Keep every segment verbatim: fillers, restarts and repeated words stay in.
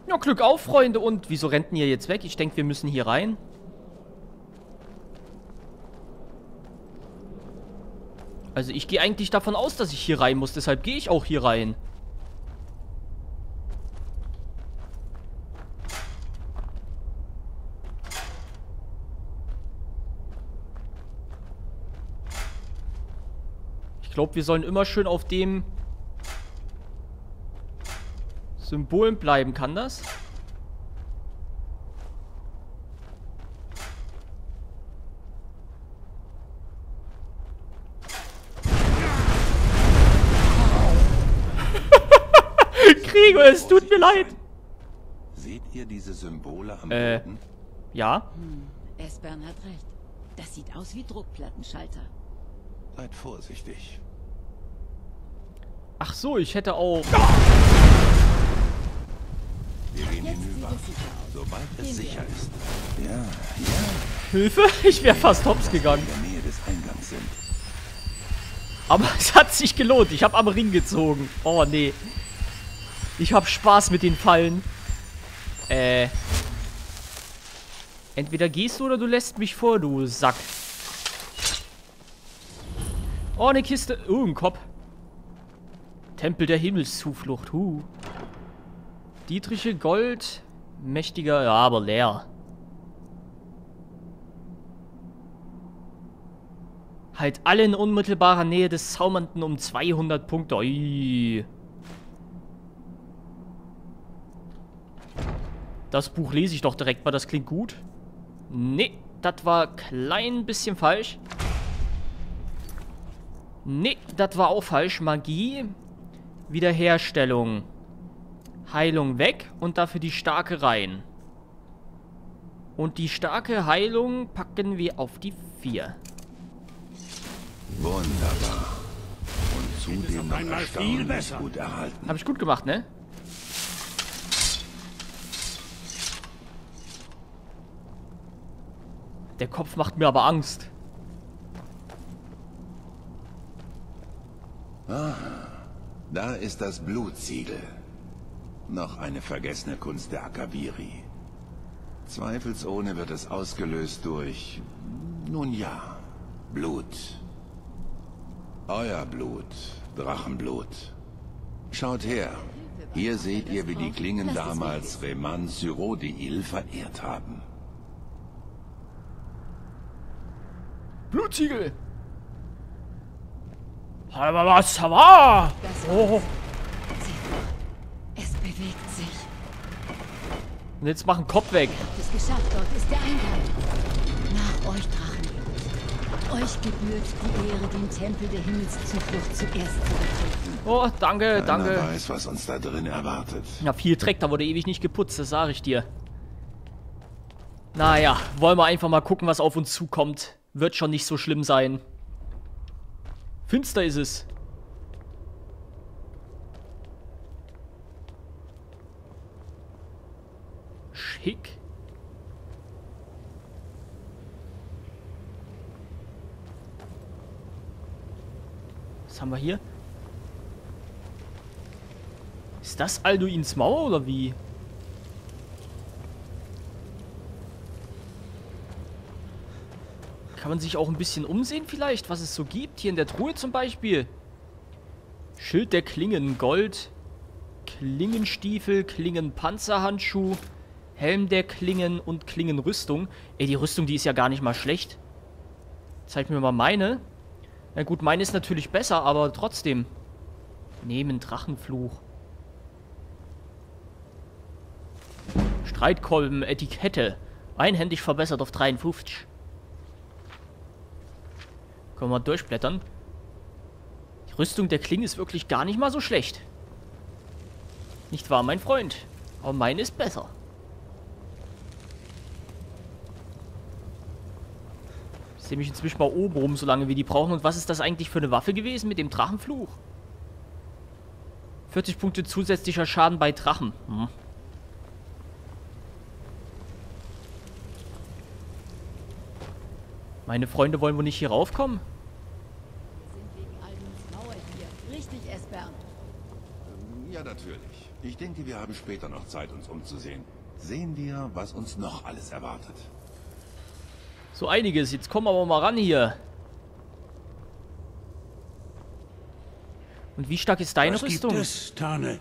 Ja, Glück auf, Freunde. Und wieso rennt denn ihr jetzt weg? Ich denke, wir müssen hier rein. Also ich gehe eigentlich davon aus, dass ich hier rein muss. Deshalb gehe ich auch hier rein. Ich glaube, wir sollen immer schön auf dem Symbol bleiben. Kann das? Gregor, es tut mir leid. Seht ihr diese Symbole am Äh, Boden? ja. Hm, Esbern hat recht. Das sieht aus wie Druckplattenschalter. Seid vorsichtig. Ach so, ich hätte auch... Wir gehen Jetzt hinüber, sieht es sicher aus. sobald es Gehen wir. sicher ist. Ja, ja, Hilfe? Ich wäre fast hops gegangen. in der Nähe des Eingangs sind. Aber es hat sich gelohnt. Ich habe am Ring gezogen. Oh, nee. Ich habe Spaß mit den Fallen. Äh. Entweder gehst du oder du lässt mich vor, du Sack. Oh, eine Kiste. Oh, ein Kopf. Tempel der Himmelszuflucht. Huh. Dietriche Gold. Mächtiger, ja, aber leer. Halt alle in unmittelbarer Nähe des Zaubernden um zweihundert Punkte. Ui. Das Buch lese ich doch direkt mal, das klingt gut. Nee, das war klein bisschen falsch. Nee, das war auch falsch. Magie, Wiederherstellung, Heilung weg und dafür die starke rein. Und die starke Heilung packen wir auf die vier. Wunderbar. Und zudem noch einmal viel erstaunlich besser. gut erhalten. Habe ich gut gemacht, ne? Der Kopf macht mir aber Angst. Da ist das Blutsiegel. Noch eine vergessene Kunst der Akaviri. Zweifelsohne wird es ausgelöst durch... Nun ja, Blut. Euer Blut, Drachenblut. Schaut her. Hier seht ihr, wie die Klingen damals Reman Syrodiil verehrt haben. Blutsiegel! Aber was war? Das Oh. Seht mal, es bewegt sich. Und jetzt mach den Kopf weg. Habt es geschafft, dort ist der Eingang. Nach euch, Drachen. Euch gebührt die Ehre, den Tempel der Himmelszuflucht zuerst zu betreten. Oh, danke, Keiner danke. weiß, was uns da drin erwartet. Ja, viel Dreck, da wurde ewig nicht geputzt, das sage ich dir. Naja, wollen wir einfach mal gucken, was auf uns zukommt. Wird schon nicht so schlimm sein. Finster ist es. Schick. Was haben wir hier? Ist das Alduins Mauer oder wie? Kann man sich auch ein bisschen umsehen vielleicht, was es so gibt? Hier in der Truhe zum Beispiel. Schild der Klingen, Gold. Klingenstiefel, Klingenpanzerhandschuh. Helm der Klingen und Klingenrüstung. Ey, die Rüstung, die ist ja gar nicht mal schlecht. Zeig mir mal meine. Na gut, meine ist natürlich besser, aber trotzdem. Nehmen Drachenfluch. Streitkolben, Etikette. Einhändig verbessert auf dreiundfünfzig. Können wir mal durchblättern. Die Rüstung der Klinge ist wirklich gar nicht mal so schlecht. Nicht wahr, mein Freund? Aber meine ist besser. Ich sehe mich inzwischen mal oben rum, solange wir die brauchen. Und was ist das eigentlich für eine Waffe gewesen mit dem Drachenfluch? vierzig Punkte zusätzlicher Schaden bei Drachen. Hm. Meine Freunde wollen wohl nicht hier raufkommen? Wir sind wegen Alduns Mauer hier. Richtig, Esbern. Ja, natürlich. Ich denke, wir haben später noch Zeit, uns umzusehen. Sehen wir, was uns noch alles erwartet. So einiges. Jetzt kommen wir aber mal ran hier. Und wie stark ist deine Was Rüstung? gibt es, Tane?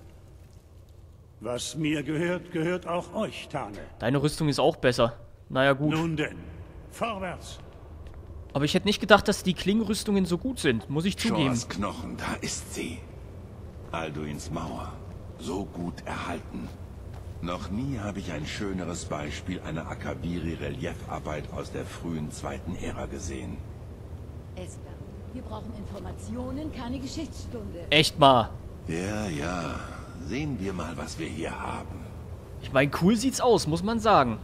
Was mir gehört, gehört auch euch, Tane. Deine Rüstung ist auch besser. Naja, gut. Nun denn, vorwärts. Aber ich hätte nicht gedacht, dass die Klingenrüstungen so gut sind. Muss ich zugeben. Shores Knochen, da ist sie. Alduins Mauer. So gut erhalten. Noch nie habe ich ein schöneres Beispiel einer Akaviri-Reliefarbeit aus der frühen zweiten Ära gesehen. Esper, wir brauchen Informationen, keine Geschichtsstunde. Echt mal. Ja, ja. Sehen wir mal, was wir hier haben. Ich meine, cool sieht's aus, muss man sagen.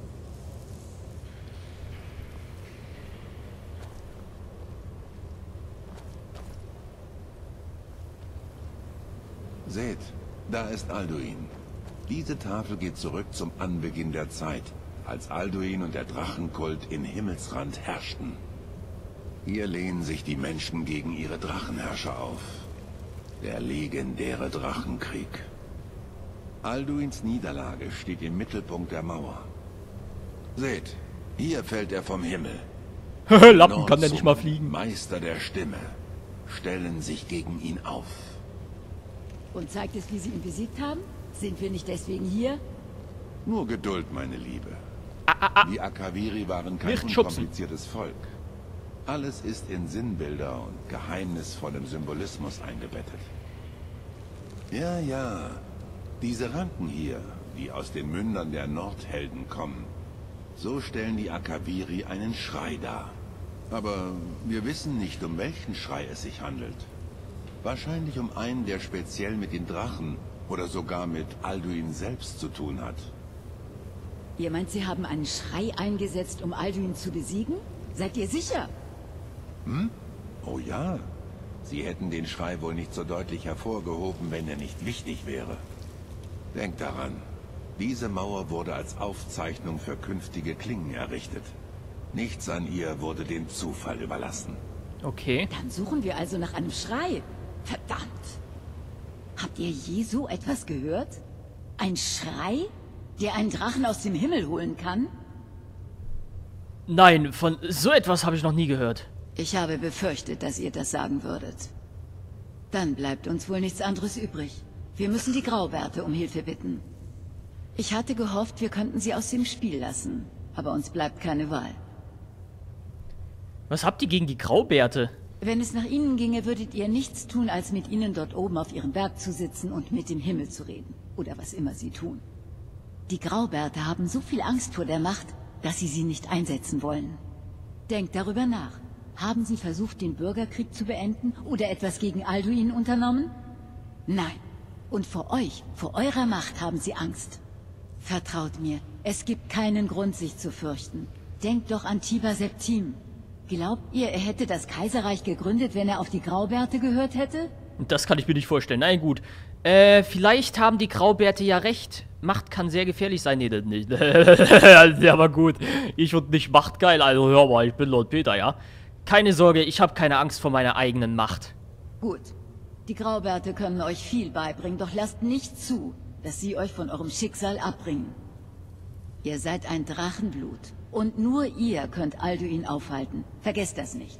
Seht, da ist Alduin. Diese Tafel geht zurück zum Anbeginn der Zeit, als Alduin und der Drachenkult in Himmelsrand herrschten. Hier lehnen sich die Menschen gegen ihre Drachenherrscher auf. Der legendäre Drachenkrieg. Alduins Niederlage steht im Mittelpunkt der Mauer. Seht, hier fällt er vom Himmel. Lappen kann der nicht mal fliegen. Meister der Stimme, stellen sich gegen ihn auf. Und zeigt es, wie sie ihn besiegt haben? Sind wir nicht deswegen hier? Nur Geduld, meine Liebe. Ah, ah, ah. Die Akaviri waren kein Nicht schubsen. unkompliziertes Volk. Alles ist in Sinnbilder und geheimnisvollem Symbolismus eingebettet. Ja, ja. Diese Ranken hier, die aus den Mündern der Nordhelden kommen, so stellen die Akaviri einen Schrei dar. Aber wir wissen nicht, um welchen Schrei es sich handelt. Wahrscheinlich um einen, der speziell mit den Drachen oder sogar mit Alduin selbst zu tun hat. Ihr meint, sie haben einen Schrei eingesetzt, um Alduin zu besiegen? Seid ihr sicher? Hm? Oh ja. Sie hätten den Schrei wohl nicht so deutlich hervorgehoben, wenn er nicht wichtig wäre. Denkt daran, diese Mauer wurde als Aufzeichnung für künftige Klingen errichtet. Nichts an ihr wurde dem Zufall überlassen. Okay. Dann suchen wir also nach einem Schrei. Verdammt! Habt ihr je so etwas gehört? Ein Schrei, der einen Drachen aus dem Himmel holen kann? Nein, von so etwas habe ich noch nie gehört. Ich habe befürchtet, dass ihr das sagen würdet. Dann bleibt uns wohl nichts anderes übrig. Wir müssen die Graubärte um Hilfe bitten. Ich hatte gehofft, wir könnten sie aus dem Spiel lassen. Aber uns bleibt keine Wahl. Was habt ihr gegen die Graubärte? Wenn es nach ihnen ginge, würdet ihr nichts tun, als mit ihnen dort oben auf ihrem Berg zu sitzen und mit dem Himmel zu reden. Oder was immer sie tun. Die Graubärte haben so viel Angst vor der Macht, dass sie sie nicht einsetzen wollen. Denkt darüber nach. Haben sie versucht, den Bürgerkrieg zu beenden oder etwas gegen Alduin unternommen? Nein. Und vor euch, vor eurer Macht haben sie Angst. Vertraut mir, es gibt keinen Grund, sich zu fürchten. Denkt doch an Tiber Septim. Glaubt ihr, er hätte das Kaiserreich gegründet, wenn er auf die Graubärte gehört hätte? Das kann ich mir nicht vorstellen. Nein, gut. Äh, vielleicht haben die Graubärte ja recht. Macht kann sehr gefährlich sein. Nee, das nicht. Ja, aber gut. Ich und nicht machtgeil. Also hör mal, ich bin Lord Peter, ja? Keine Sorge, ich habe keine Angst vor meiner eigenen Macht. Gut. Die Graubärte können euch viel beibringen, doch lasst nicht zu, dass sie euch von eurem Schicksal abbringen. Ihr seid ein Drachenblut. Und nur ihr könnt Alduin aufhalten. Vergesst das nicht.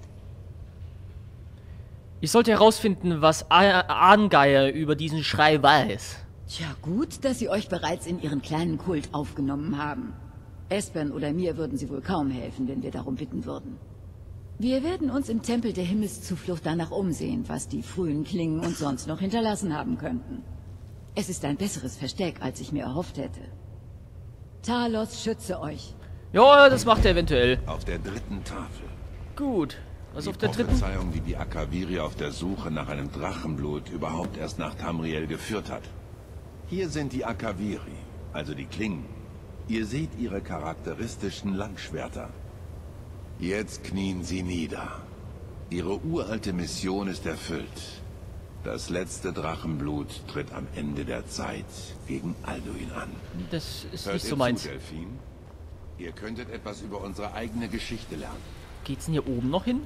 Ich sollte herausfinden, was Arngeier über diesen Schrei weiß. Tja, gut, dass sie euch bereits in ihren kleinen Kult aufgenommen haben. Espern oder mir würden sie wohl kaum helfen, wenn wir darum bitten würden. Wir werden uns im Tempel der Himmelszuflucht danach umsehen, was die frühen Klingen uns sonst noch hinterlassen haben könnten. Es ist ein besseres Versteck, als ich mir erhofft hätte. Talos schütze euch. Ja, das macht er eventuell. Auf der dritten Tafel. Gut. Was Die auf der dritten? Prophezeiung, die die Akaviri auf der Suche nach einem Drachenblut überhaupt erst nach Tamriel geführt hat. Hier sind die Akaviri, also die Klingen. Ihr seht ihre charakteristischen Langschwerter. Jetzt knien sie nieder. Ihre uralte Mission ist erfüllt. Das letzte Drachenblut tritt am Ende der Zeit gegen Alduin an. Das ist Hört nicht ihr so meins. zu, Delphine? Ihr könntet etwas über unsere eigene Geschichte lernen. Geht's denn hier oben noch hin?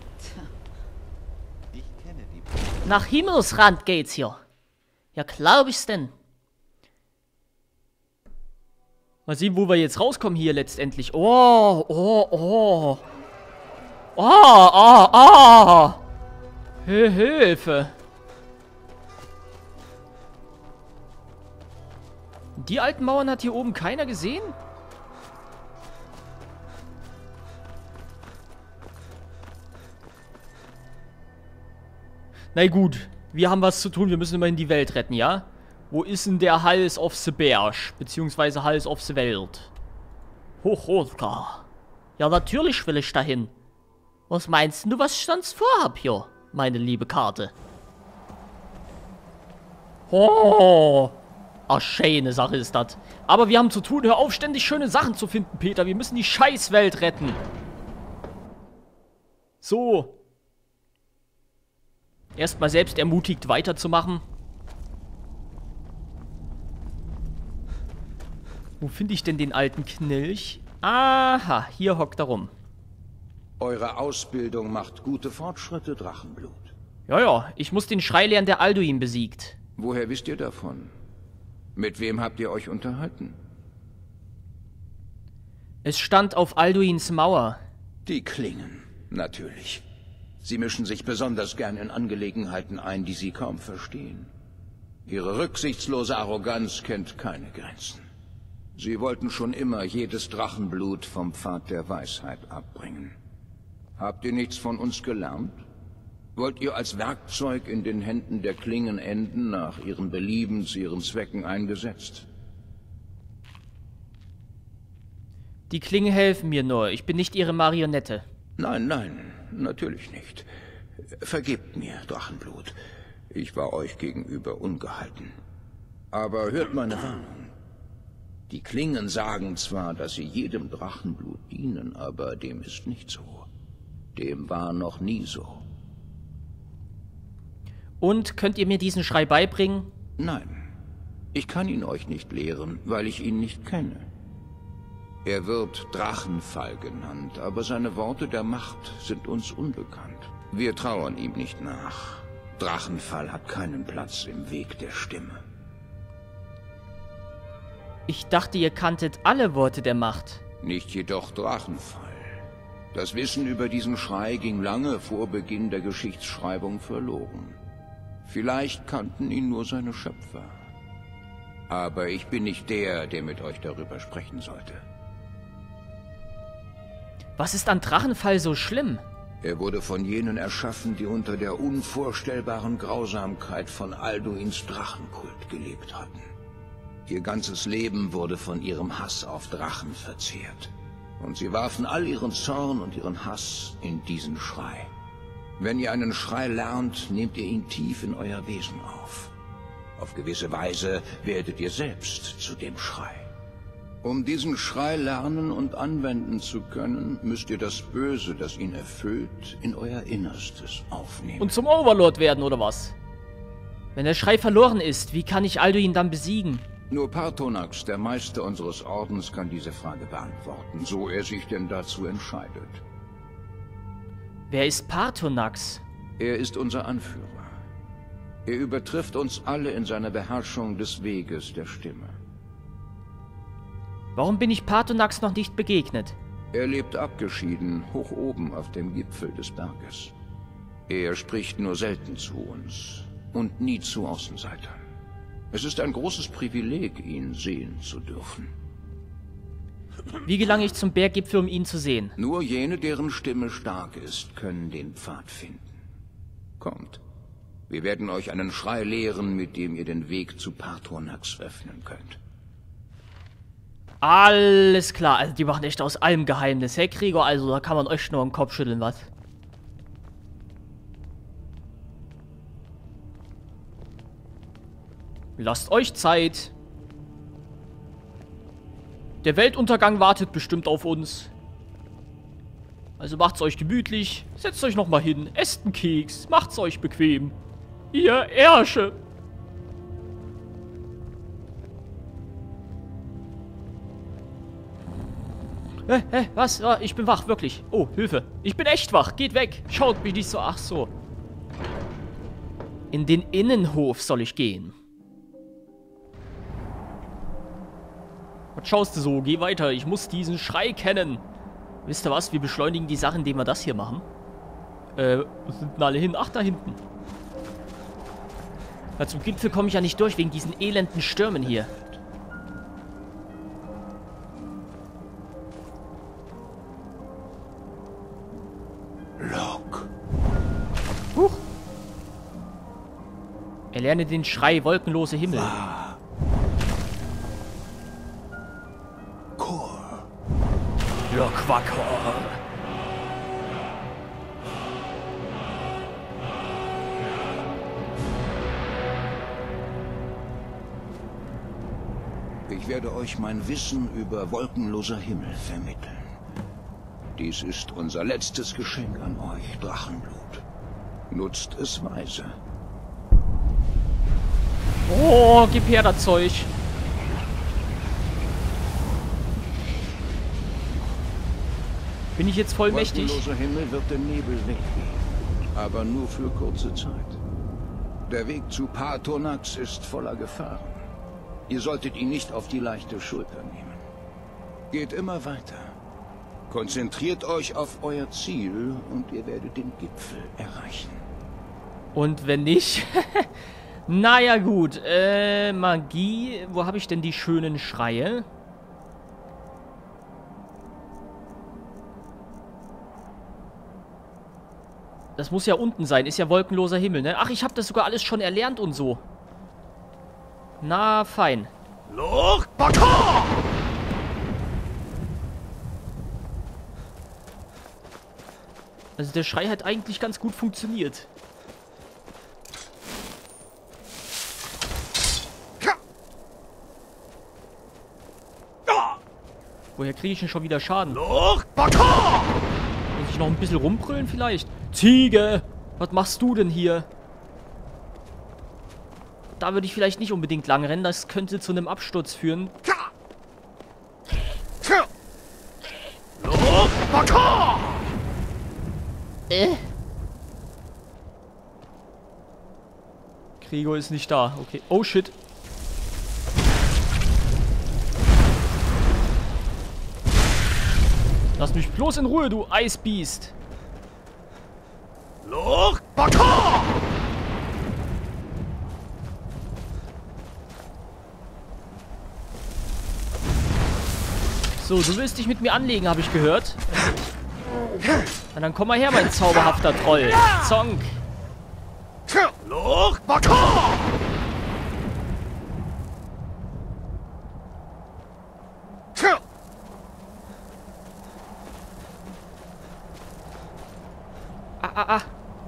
Ich kenne die... Nach Himmelsrand geht's hier. Ja, glaub ich's denn. Mal sehen, wo wir jetzt rauskommen hier letztendlich. Oh, oh, oh. Oh, oh, oh. Hilfe. Die alten Mauern hat hier oben keiner gesehen? Na gut, wir haben was zu tun. Wir müssen immerhin die Welt retten, ja? Wo ist denn der Hals auf the Berg? Beziehungsweise Hals auf the Welt? Hochrotka. Ja, natürlich will ich dahin. Was meinst du, was ich sonst vorhab hier, meine liebe Karte? Oh, ach, schöne Sache ist das. Aber wir haben zu tun, hör auf, ständig schöne Sachen zu finden, Peter. Wir müssen die Scheißwelt retten. So. Erstmal selbst ermutigt weiterzumachen. Wo finde ich denn den alten Knilch? Aha, hier hockt er rum. Eure Ausbildung macht gute Fortschritte, Drachenblut. Ja, ja, ich muss den Schrei lernen, der Alduin besiegt. Woher wisst ihr davon? Mit wem habt ihr euch unterhalten? Es stand auf Alduins Mauer. Die Klingen, natürlich. Sie mischen sich besonders gern in Angelegenheiten ein, die sie kaum verstehen. Ihre rücksichtslose Arroganz kennt keine Grenzen. Sie wollten schon immer jedes Drachenblut vom Pfad der Weisheit abbringen. Habt ihr nichts von uns gelernt? Wollt ihr als Werkzeug in den Händen der Klingen enden, nach ihrem Belieben zu ihren Zwecken eingesetzt? Die Klingen helfen mir nur, ich bin nicht ihre Marionette. Nein, nein, natürlich nicht. Vergebt mir, Drachenblut. Ich war euch gegenüber ungehalten. Aber hört meine Warnung. Die Klingen sagen zwar, dass sie jedem Drachenblut dienen, aber dem ist nicht so. Dem war noch nie so. Und könnt ihr mir diesen Schrei beibringen? Nein, ich kann ihn euch nicht lehren, weil ich ihn nicht kenne. Er wird Drachenfall genannt, aber seine Worte der Macht sind uns unbekannt. Wir trauern ihm nicht nach. Drachenfall hat keinen Platz im Weg der Stimme. Ich dachte, ihr kanntet alle Worte der Macht. Nicht jedoch Drachenfall. Das Wissen über diesen Schrei ging lange vor Beginn der Geschichtsschreibung verloren. Vielleicht kannten ihn nur seine Schöpfer. Aber ich bin nicht der, der mit euch darüber sprechen sollte. Was ist an Drachenfall so schlimm? Er wurde von jenen erschaffen, die unter der unvorstellbaren Grausamkeit von Alduins Drachenkult gelebt hatten. Ihr ganzes Leben wurde von ihrem Hass auf Drachen verzehrt. Und sie warfen all ihren Zorn und ihren Hass in diesen Schrei. Wenn ihr einen Schrei lernt, nehmt ihr ihn tief in euer Wesen auf. Auf gewisse Weise werdet ihr selbst zu dem Schrei. Um diesen Schrei lernen und anwenden zu können, müsst ihr das Böse, das ihn erfüllt, in euer Innerstes aufnehmen. Und zum Overlord werden, oder was? Wenn der Schrei verloren ist, wie kann ich Alduin dann besiegen? Nur Partonax, der Meister unseres Ordens, kann diese Frage beantworten, so er sich denn dazu entscheidet. Wer ist Partonax? Er ist unser Anführer. Er übertrifft uns alle in seiner Beherrschung des Weges der Stimme. Warum bin ich Partonax noch nicht begegnet? Er lebt abgeschieden, hoch oben auf dem Gipfel des Berges. Er spricht nur selten zu uns und nie zu Außenseitern. Es ist ein großes Privileg, ihn sehen zu dürfen. Wie gelange ich zum Berggipfel, um ihn zu sehen? Nur jene, deren Stimme stark ist, können den Pfad finden. Kommt, wir werden euch einen Schrei lehren, mit dem ihr den Weg zu Partonax öffnen könnt. Alles klar, also die machen echt aus allem Geheimnis. Herr Krieger, also da kann man euch nur den Kopf schütteln, was? Lasst euch Zeit. Der Weltuntergang wartet bestimmt auf uns. Also macht's euch gemütlich, setzt euch nochmal hin, esst einen Keks, macht's euch bequem. Ihr Ärsche. Hä, hä, was? Oh, ich bin wach, wirklich. Oh, Hilfe. Ich bin echt wach. Geht weg. Schaut mich nicht so. Ach so. In den Innenhof soll ich gehen. Was schaust du so? Geh weiter. Ich muss diesen Schrei kennen. Wisst ihr was? Wir beschleunigen die Sache, indem wir das hier machen. Äh, wo sind denn alle hin? Ach, da hinten. Na, zum Gipfel komme ich ja nicht durch, wegen diesen elenden Stürmen hier. Locke. Huch. Erlerne den Schrei wolkenlose Himmel. Wahr. Kor. Lokwakor. Ich werde euch mein Wissen über wolkenloser Himmel vermitteln. Dies ist unser letztes Geschenk an euch, Drachenblut. Nutzt es weise. Oh, gib her das Zeug. Bin ich jetzt voll mächtig? Wolkenloser Himmel wird den Nebel weggehen, aber nur für kurze Zeit. Der Weg zu Paarthurnax ist voller Gefahren. Ihr solltet ihn nicht auf die leichte Schulter nehmen. Geht immer weiter. Konzentriert euch auf euer Ziel und ihr werdet den Gipfel erreichen. Und wenn nicht? Naja gut, äh, Magie. Wo habe ich denn die schönen Schreie? Das muss ja unten sein, ist ja wolkenloser Himmel, ne? Ach, ich habe das sogar alles schon erlernt und so. Na, fein. Loch, Bakar! Also der Schrei hat eigentlich ganz gut funktioniert. Woher kriege ich denn schon wieder Schaden? Loch, Bakar! Muss ich noch ein bisschen rumbrüllen vielleicht? Ziege! Was machst du denn hier? Da würde ich vielleicht nicht unbedingt lang rennen. Das könnte zu einem Absturz führen. Loch, Bakar! Äh? Gregor ist nicht da. Okay. Oh shit. Lass mich bloß in Ruhe, du Eisbiest. Loch, Bakar! So, du willst dich mit mir anlegen, habe ich gehört. Na dann komm mal her, mein zauberhafter Troll. Zonk. Loch, Bakar! Ah, ah, ah.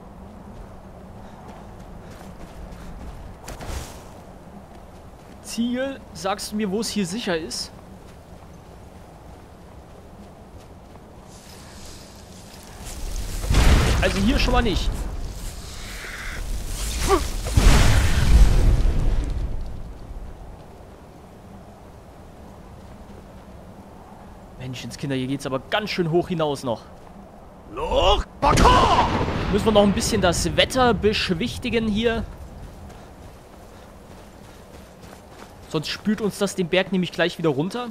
Ziege, sagst du mir, wo es hier sicher ist? Also hier schon mal nicht. Menschenskinder, hier geht's aber ganz schön hoch hinaus noch. Loch, Bakar! Müssen wir noch ein bisschen das Wetter beschwichtigen hier. Sonst spült uns das den Berg nämlich gleich wieder runter.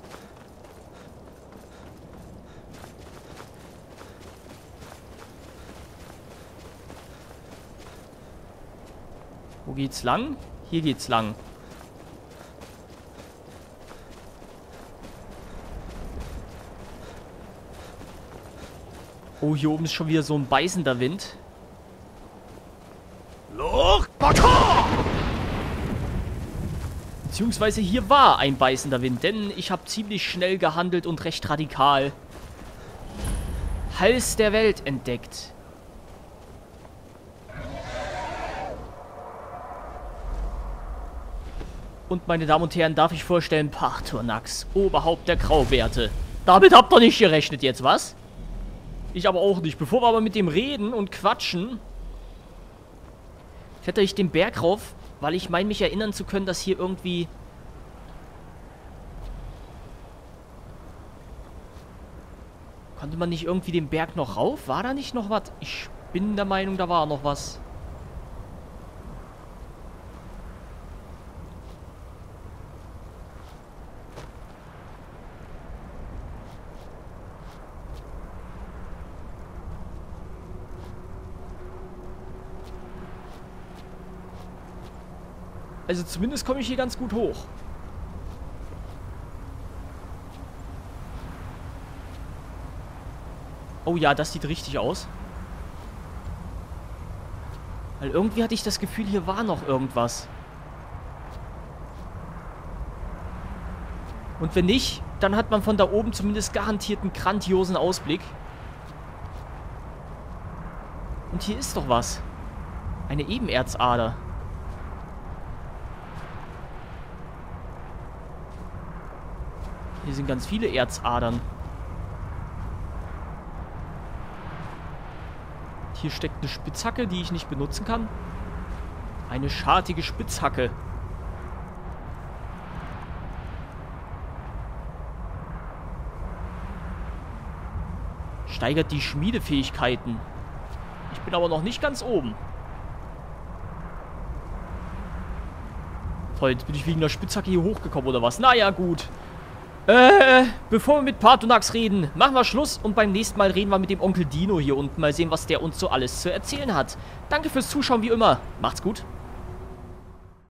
Wo geht's lang? Hier geht's lang. Oh, hier oben ist schon wieder so ein beißender Wind. Loch, Bakar! Beziehungsweise hier war ein beißender Wind, denn ich habe ziemlich schnell gehandelt und recht radikal Hals der Welt entdeckt. Und meine Damen und Herren, darf ich vorstellen, Paarthurnax, Oberhaupt der Graubärte. Damit habt ihr nicht gerechnet jetzt, was? Ich aber auch nicht. Bevor wir aber mit dem reden und quatschen, kletter ich den Berg rauf, weil ich meine, mich erinnern zu können, dass hier irgendwie... Konnte man nicht irgendwie den Berg noch rauf? War da nicht noch was? Ich bin der Meinung, da war noch was. Also zumindest komme ich hier ganz gut hoch. Oh ja, das sieht richtig aus. Weil irgendwie hatte ich das Gefühl, hier war noch irgendwas. Und wenn nicht, dann hat man von da oben zumindest garantiert einen grandiosen Ausblick. Und hier ist doch was. Eine Ebenerzader. Hier sind ganz viele Erzadern. Hier steckt eine Spitzhacke, die ich nicht benutzen kann. Eine schartige Spitzhacke. Steigert die Schmiedefähigkeiten. Ich bin aber noch nicht ganz oben. Toll, jetzt bin ich wegen der Spitzhacke hier hochgekommen, oder was? Naja, gut. Äh, bevor wir mit Paarthurnax reden, machen wir Schluss und beim nächsten Mal reden wir mit dem Onkel Dino hier unten. Mal sehen, was der uns so alles zu erzählen hat. Danke fürs Zuschauen, wie immer. Macht's gut.